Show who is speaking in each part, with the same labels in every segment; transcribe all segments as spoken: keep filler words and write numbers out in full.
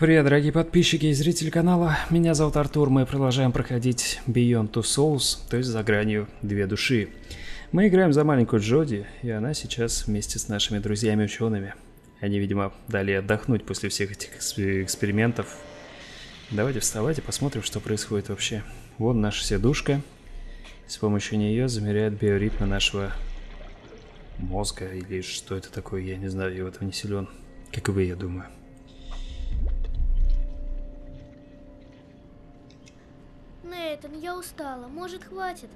Speaker 1: Привет, дорогие подписчики и зрители канала. Меня зовут Артур. Мы продолжаем проходить Beyond Two Souls, то есть за гранью две души. Мы играем за маленькую Джоди, и она сейчас вместе с нашими друзьями-учеными. Они, видимо, дали отдохнуть после всех этих экспериментов. Давайте вставать и посмотрим, что происходит вообще. Вон наша сидушка. С помощью нее замеряет биоритмы нашего мозга, или что это такое, я не знаю, я в этом не силен. Как и вы, я думаю.
Speaker 2: Нейтан, я устала. Может, хватит?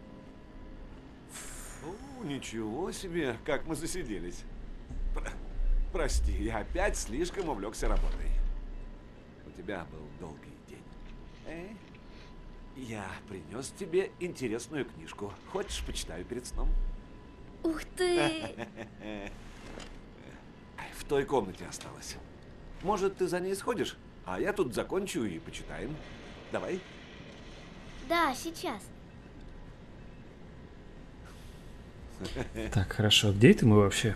Speaker 3: Фу, ничего себе, как мы засиделись. Про прости, я опять слишком увлекся работой. У тебя был долгий день. Эй, я принес тебе интересную книжку. Хочешь, почитаю перед сном?
Speaker 2: Ух ты!
Speaker 3: В той комнате осталась. Может, ты за ней сходишь? А я тут закончу и почитаем. Давай.
Speaker 2: Да, сейчас.
Speaker 1: Так, хорошо. Где это мы вообще?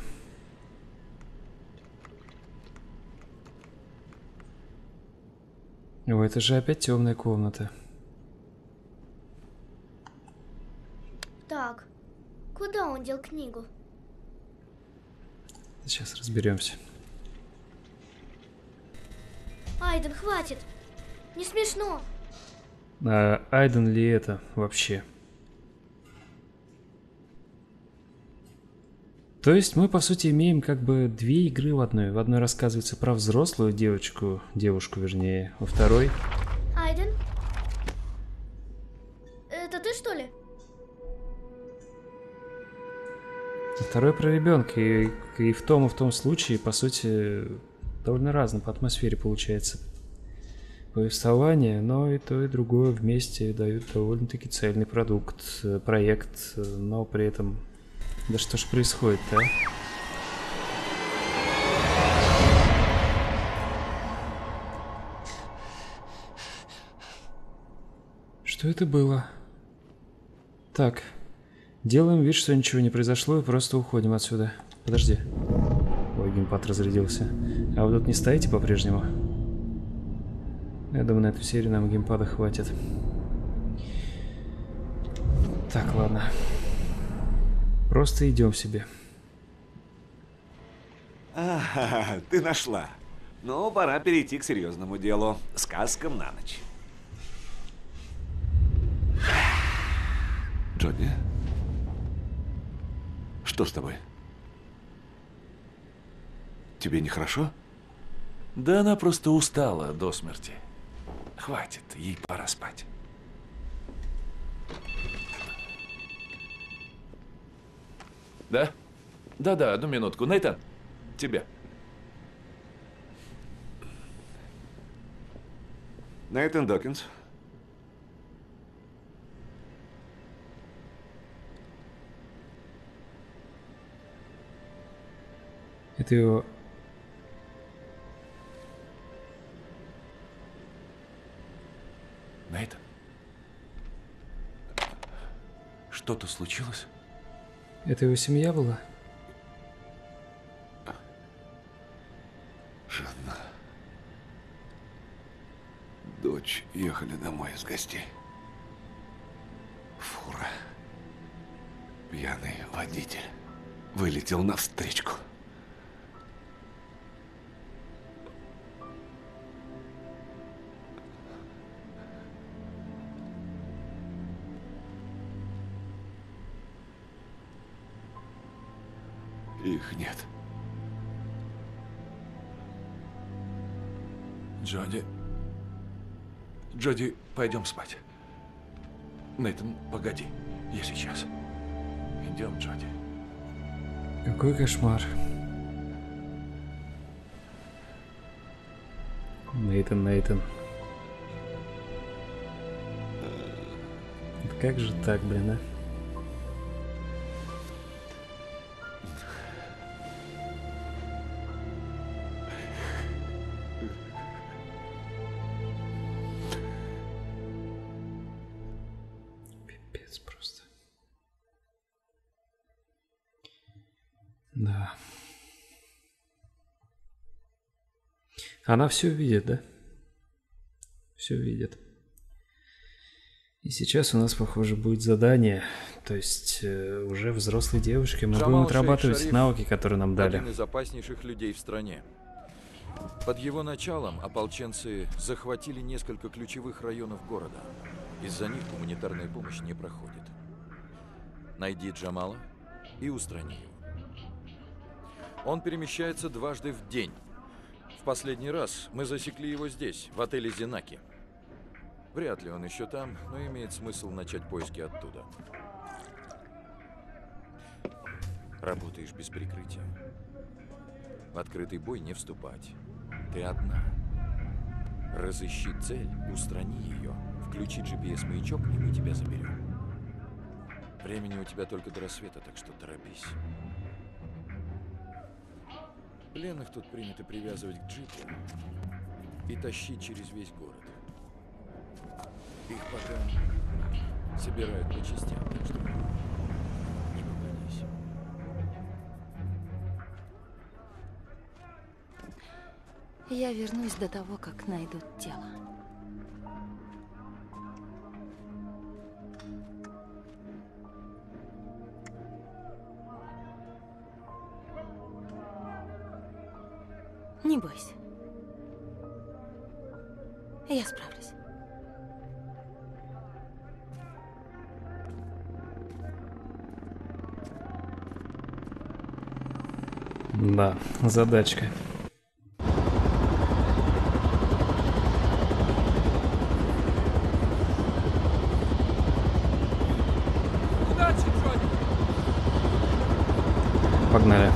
Speaker 1: О, это же опять темная комната.
Speaker 2: Так, куда он дел книгу?
Speaker 1: Сейчас разберемся.
Speaker 2: Айден, хватит! Не смешно!
Speaker 1: А Айден ли это вообще? То есть мы, по сути, имеем как бы две игры в одной. В одной рассказывается про взрослую девочку, девушку вернее, во второй...
Speaker 2: Айден? Это ты, что ли?
Speaker 1: Во второй про ребенка. И, и в том, и в том случае, по сути, довольно разно по атмосфере получается повествование, но и то, и другое вместе дают довольно-таки цельный продукт, проект, но при этом... Да что ж происходит-то, а? Что это было? Так, делаем вид, что ничего не произошло, и просто уходим отсюда. Подожди. Ой, геймпад разрядился. А вы тут не стоите по-прежнему? Я думаю, на эту серию нам геймпада хватит. Так, ладно. Просто идем себе.
Speaker 3: А, ты нашла. Ну, пора перейти к серьезному делу. Сказкам на ночь. Джоди? Что с тобой? Тебе нехорошо?
Speaker 4: Да она просто устала до смерти. Хватит, ей пора спать. Да? Да-да, одну минутку. Нейтан, тебе.
Speaker 3: Нейтан Докинс.
Speaker 1: Это его...
Speaker 4: Нейтан? Что-то случилось?
Speaker 1: Это его семья была?
Speaker 3: Жанна. Дочь ехали домой из гостей. Фура. Пьяный водитель вылетел навстречку. Их нет.
Speaker 4: Джоди. Джоди, пойдем спать. Нейтан, погоди. Я сейчас. Идем, Джоди.
Speaker 1: Какой кошмар. Нейтан, Нейтан. Да как же так, блин, а? Пипец просто. Да. Она все видит, да? Все видит. И сейчас у нас, похоже, будет задание. То есть э, уже взрослые девушки. Мы
Speaker 4: Джамал
Speaker 1: будем отрабатывать
Speaker 4: Шейх-Шариф
Speaker 1: навыки, которые нам дали.
Speaker 4: один из опаснейших людей в стране. Под его началом ополченцы захватили несколько ключевых районов города. Из-за них гуманитарная помощь не проходит. Найди Джамала и устрани его. Он перемещается дважды в день. В последний раз мы засекли его здесь, в отеле Зенаки. Вряд ли он еще там, но имеет смысл начать поиски оттуда. Работаешь без прикрытия. В открытый бой не вступать. Ты одна. Разыщи цель, устрани ее, включи джи пи эс-маячок, и мы тебя заберем. Времени у тебя только до рассвета, так что торопись. Пленных тут принято привязывать к джипу и тащить через весь город. Их пока собирают по частям, так что не попадись.
Speaker 5: Я вернусь до того, как найдут тело. Не бойся. Я справлюсь.
Speaker 1: Да, задачка.
Speaker 6: Удачи, Джонни!
Speaker 1: Погнали.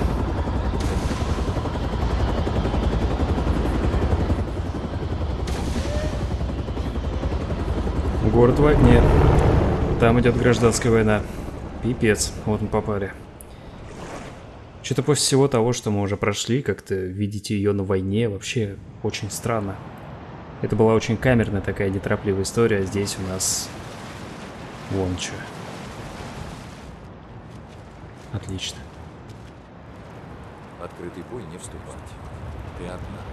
Speaker 1: Город в огне. Там идет гражданская война. Пипец, вот мы попали. Что-то после всего того, что мы уже прошли, как-то видите ее на войне, вообще очень странно. Это была очень камерная такая неторопливая история, а здесь у нас вон что. Отлично.
Speaker 4: В открытый бой не вступать. Ты одна.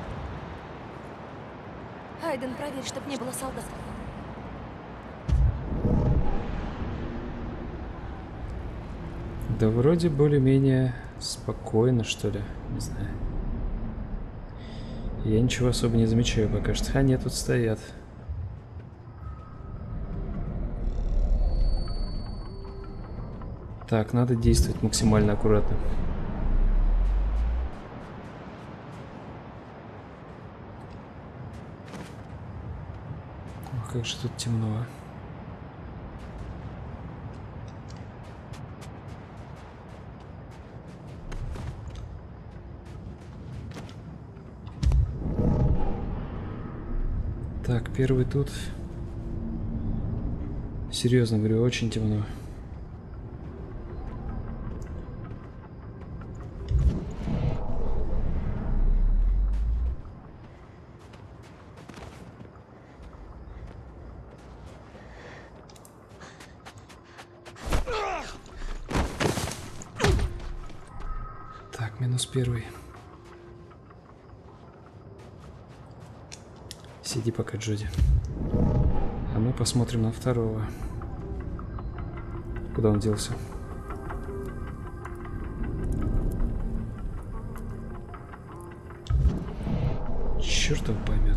Speaker 5: Айден, проверь, чтоб не было солдат.
Speaker 1: Да вроде более-менее спокойно, что ли, не знаю. Я ничего особо не замечаю пока что. А нет, тут стоят. Так, надо действовать максимально аккуратно. Ох, как же тут темно, а. Так, первый тут. Серьезно говорю, очень темно. Так, минус первый. Сиди пока, Джоди. А мы посмотрим на второго. Куда он делся? Черт его поймет.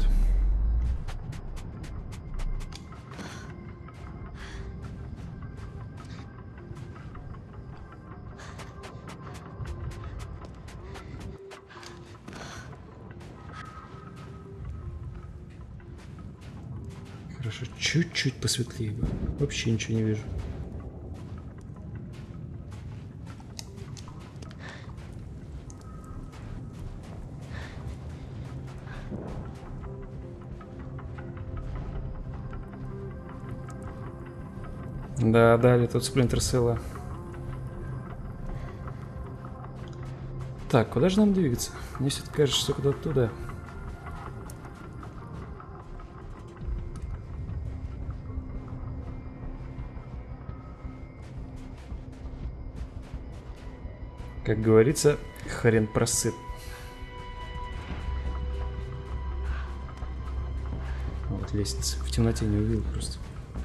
Speaker 1: Хорошо, чуть-чуть посветлее бы. Вообще ничего не вижу. Да, далее тут Splinter Cell. Так, куда же нам двигаться? Мне все-таки кажется, что куда-то туда. Как говорится, хрен просыт. вот лестница. В темноте не увидел просто.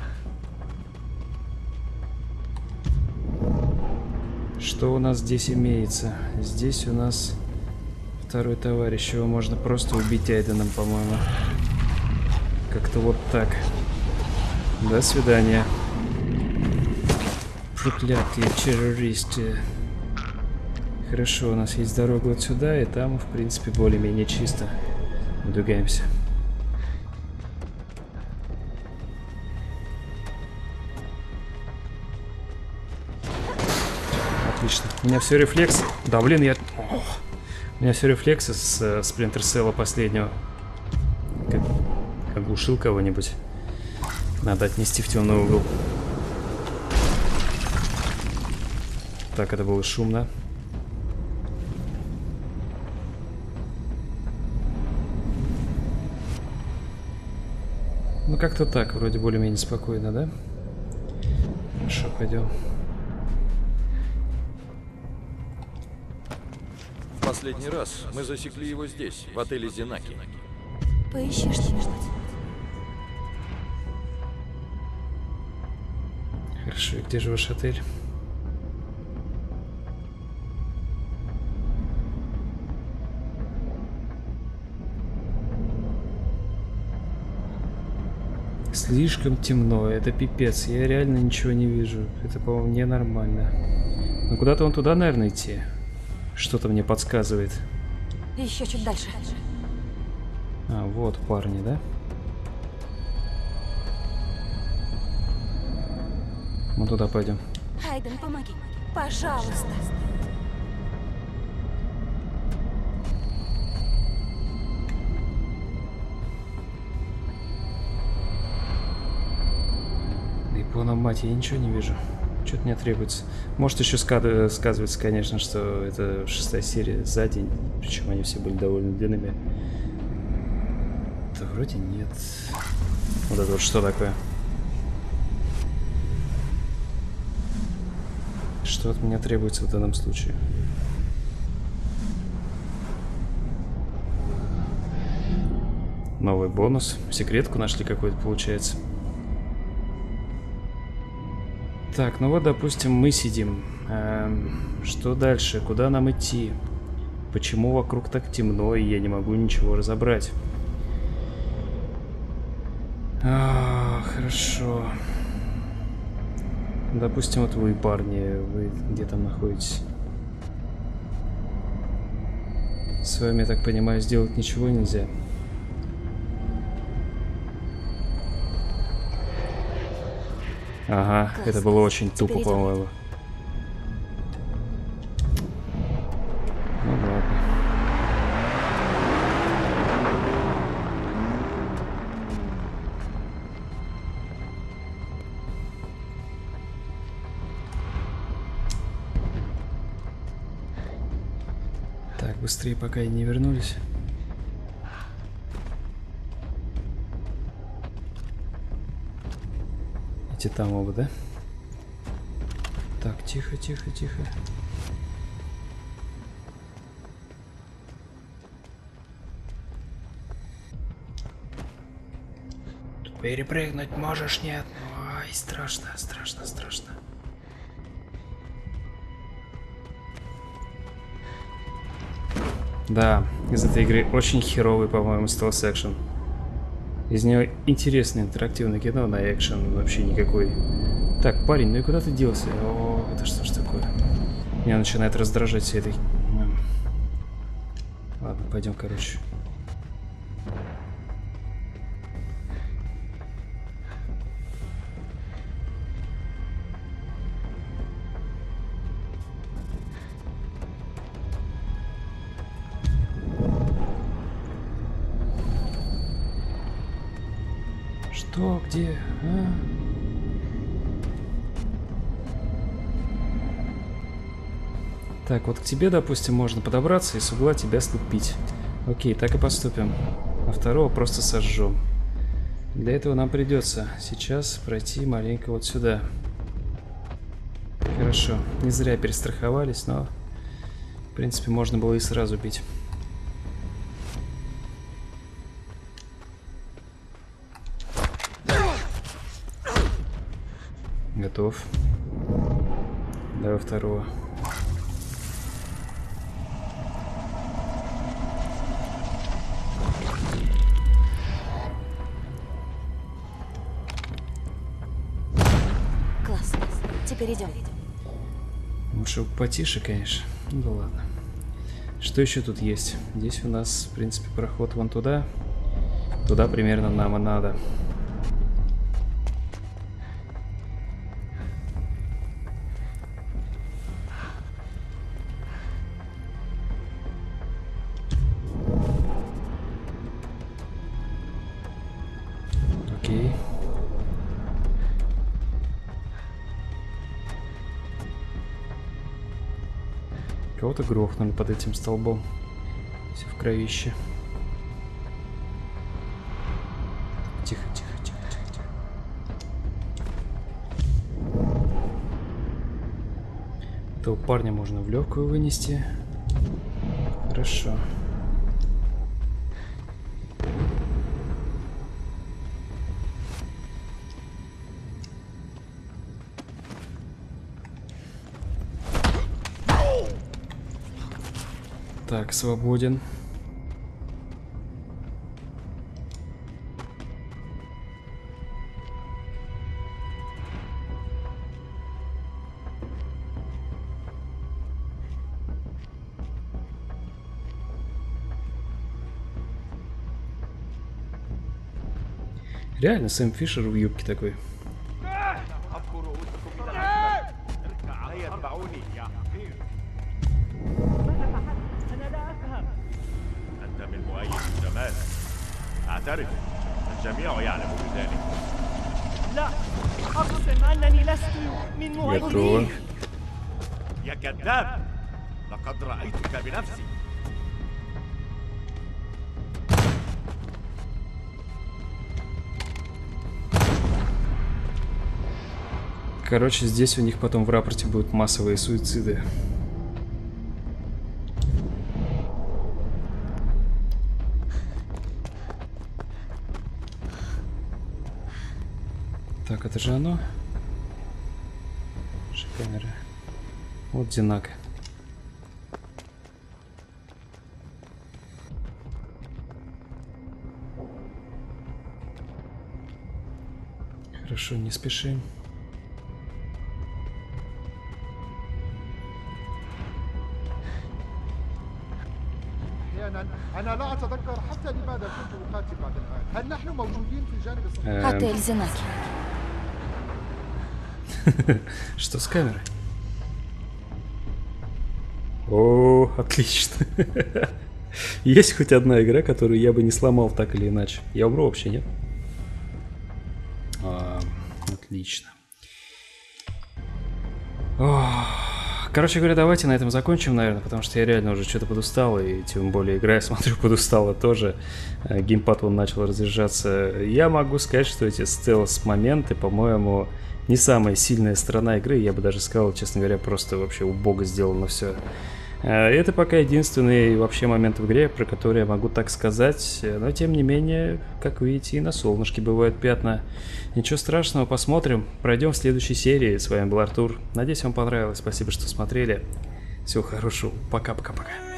Speaker 1: Что у нас здесь имеется? Здесь у нас второй товарищ. Его можно просто убить Айденом, по-моему. Как-то вот так. До свидания. Проклятые террористы. Хорошо, у нас есть дорога вот сюда, и там, в принципе, более-менее чисто. Выдвигаемся. Отлично. У меня все рефлексы. Да, блин, я... Ох. У меня все рефлексы с э, Splinter Cell последнего. Как оглушил кого-нибудь. Надо отнести в темный угол. Так, это было шумно. Ну, как-то так, вроде более-менее спокойно, да? Хорошо, пойдем.
Speaker 4: В последний раз мы засекли его здесь, в отеле Зенаки.
Speaker 5: Поищи что-нибудь.
Speaker 1: Хорошо, и где же ваш отель? Слишком темно, это пипец, я реально ничего не вижу. Это, по-моему, ненормально. Но куда-то он туда, наверное, идти. Что-то мне подсказывает.
Speaker 5: Еще чуть дальше.
Speaker 1: А, вот парни, да? Мы туда пойдем.
Speaker 5: Айден, помоги. Пожалуйста.
Speaker 1: Япона, мать, я ничего не вижу. Что-то мне требуется. Может, еще ска- сказывается, конечно, что это шестая серия за день. Причем они все были довольно длинными. Да вроде нет. Вот это вот что такое? Что от меня требуется в данном случае? Новый бонус. Секретку нашли какой-то, получается. Так, ну вот, допустим, мы сидим. Эм, что дальше? Куда нам идти? Почему вокруг так темно, и я не могу ничего разобрать? А, хорошо. Допустим, вот вы, парни, вы где там находитесь? С вами, я так понимаю, сделать ничего нельзя. Ага,
Speaker 5: Класс.
Speaker 1: это было очень тупо,
Speaker 5: Теперь идем.
Speaker 1: по-моему. Ну ладно. Так, быстрее, пока и не вернулись. Эти там оба, да? Так, тихо, тихо, тихо. Тут перепрыгнуть можешь, нет? Ой, страшно, страшно, страшно. Да, из этой игры очень херовый, по-моему, стелс-экшен. Из нее интересное интерактивное кино, на экшен вообще никакой. Так, парень, ну и куда ты делся? О, это что ж такое? Меня начинает раздражать все этой... Ладно, пойдем, короче. Что? Где? А? Так, вот к тебе, допустим, можно подобраться и с угла тебя слепить. Окей, так и поступим. А второго просто сожжем. Для этого нам придется сейчас пройти маленько вот сюда. Хорошо. Не зря перестраховались, но... В принципе, можно было и сразу бить. Готов. Давай второго.
Speaker 5: Класс. Теперь идем.
Speaker 1: Лучше потише, конечно. Ну да ладно. Что еще тут есть? Здесь у нас, в принципе, проход вон туда. Туда примерно нам и надо. Окей. Кого-то грохнули под этим столбом. Все в кровище. Тихо, тихо, тихо, тихо, тихо. Этого парня можно в легкую вынести. Хорошо. Так, свободен. Реально, Сэм Фишер в юбке такой.
Speaker 7: أعترف الجميع يعلم بذلك لا أقسم أنني لست من مؤيديه يا كذاب لقد رأيتك بنفسي
Speaker 1: Короче, здесь у них потом в рапорте будут массовые суициды. Так, это же оно. Камера. Вот Динак. Хорошо, не спешим.
Speaker 8: أنا لا أتذكر حتى لماذا كنت أقاتل بعد الآن. هل نحن موجودين في جانب الصف؟
Speaker 5: Отель Зенаки.
Speaker 1: Что с камерой? О, отлично. Есть хоть одна игра, которую я бы не сломал так или иначе. Я умру вообще, нет? А, отлично. О, короче говоря, давайте на этом закончим, наверное, потому что я реально уже что-то подустал, и тем более игра, я смотрю, подустала тоже. Геймпад вон начал разъезжаться. Я могу сказать, что эти стелс-моменты, по-моему, не самая сильная сторона игры. Я бы даже сказал, честно говоря, просто вообще убого сделано все. Это пока единственный вообще момент в игре, про который я могу так сказать. Но тем не менее, как видите, и на солнышке бывают пятна. Ничего страшного, посмотрим. Пройдем в следующей серии. С вами был Артур. Надеюсь, вам понравилось. Спасибо, что смотрели. Всего хорошего. Пока-пока-пока.